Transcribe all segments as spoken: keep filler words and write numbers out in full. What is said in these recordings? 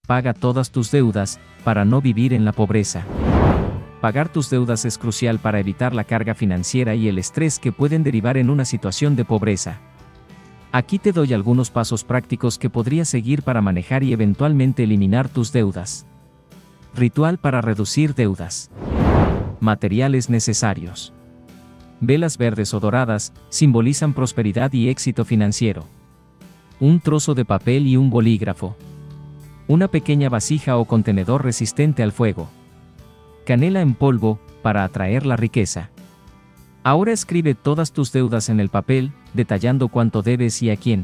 Paga todas tus deudas, para no vivir en la pobreza. Pagar tus deudas es crucial para evitar la carga financiera y el estrés que pueden derivar en una situación de pobreza. Aquí te doy algunos pasos prácticos que podrías seguir para manejar y eventualmente eliminar tus deudas. Ritual para reducir deudas. Materiales necesarios. Velas verdes o doradas simbolizan prosperidad y éxito financiero. Un trozo de papel y un bolígrafo. Una pequeña vasija o contenedor resistente al fuego. Canela en polvo, para atraer la riqueza. Ahora escribe todas tus deudas en el papel, detallando cuánto debes y a quién.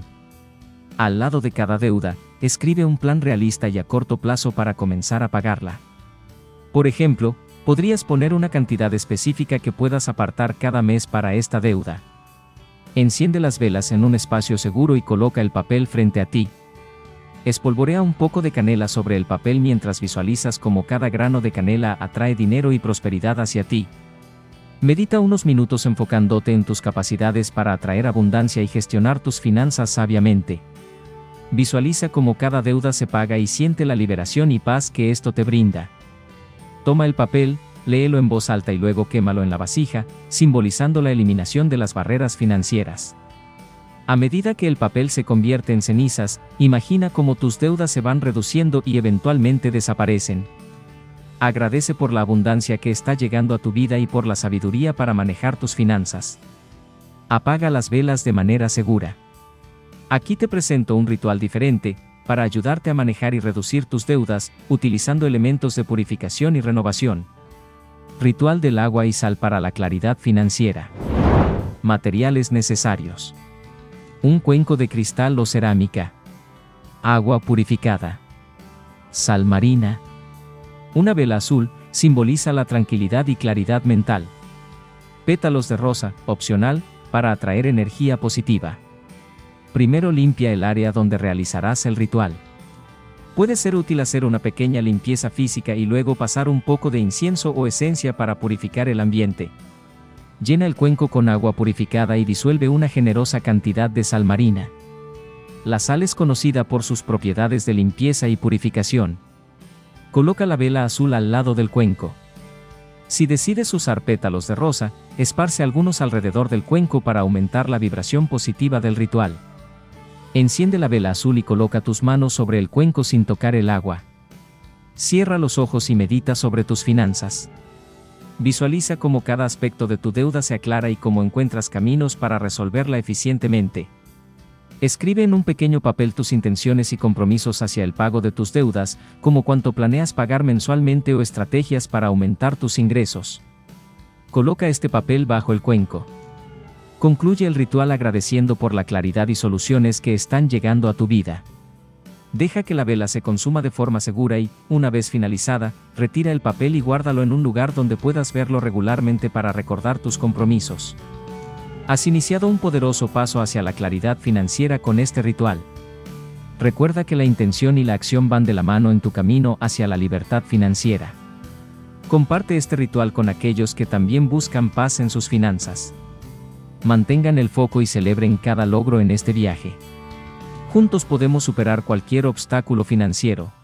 Al lado de cada deuda, escribe un plan realista y a corto plazo para comenzar a pagarla. Por ejemplo, podrías poner una cantidad específica que puedas apartar cada mes para esta deuda. Enciende las velas en un espacio seguro y coloca el papel frente a ti. Espolvorea un poco de canela sobre el papel mientras visualizas cómo cada grano de canela atrae dinero y prosperidad hacia ti. Medita unos minutos enfocándote en tus capacidades para atraer abundancia y gestionar tus finanzas sabiamente. Visualiza cómo cada deuda se paga y siente la liberación y paz que esto te brinda. Toma el papel, léelo en voz alta y luego quémalo en la vasija, simbolizando la eliminación de las barreras financieras. A medida que el papel se convierte en cenizas, imagina cómo tus deudas se van reduciendo y eventualmente desaparecen. Agradece por la abundancia que está llegando a tu vida y por la sabiduría para manejar tus finanzas. Apaga las velas de manera segura. Aquí te presento un ritual diferente, para ayudarte a manejar y reducir tus deudas, utilizando elementos de purificación y renovación. Ritual del agua y sal para la claridad financiera. Materiales necesarios. Un cuenco de cristal o cerámica. Agua purificada. Sal marina. Una vela azul, simboliza la tranquilidad y claridad mental. Pétalos de rosa, opcional, para atraer energía positiva. Primero limpia el área donde realizarás el ritual. Puede ser útil hacer una pequeña limpieza física y luego pasar un poco de incienso o esencia para purificar el ambiente. Llena el cuenco con agua purificada y disuelve una generosa cantidad de sal marina. La sal es conocida por sus propiedades de limpieza y purificación. Coloca la vela azul al lado del cuenco. Si decides usar pétalos de rosa, esparce algunos alrededor del cuenco para aumentar la vibración positiva del ritual. Enciende la vela azul y coloca tus manos sobre el cuenco sin tocar el agua. Cierra los ojos y medita sobre tus finanzas. Visualiza cómo cada aspecto de tu deuda se aclara y cómo encuentras caminos para resolverla eficientemente. Escribe en un pequeño papel tus intenciones y compromisos hacia el pago de tus deudas, como cuánto planeas pagar mensualmente o estrategias para aumentar tus ingresos. Coloca este papel bajo el cuenco. Concluye el ritual agradeciendo por la claridad y soluciones que están llegando a tu vida. Deja que la vela se consuma de forma segura y, una vez finalizada, retira el papel y guárdalo en un lugar donde puedas verlo regularmente para recordar tus compromisos. Has iniciado un poderoso paso hacia la claridad financiera con este ritual. Recuerda que la intención y la acción van de la mano en tu camino hacia la libertad financiera. Comparte este ritual con aquellos que también buscan paz en sus finanzas. Mantengan el foco y celebren cada logro en este viaje. Juntos podemos superar cualquier obstáculo financiero.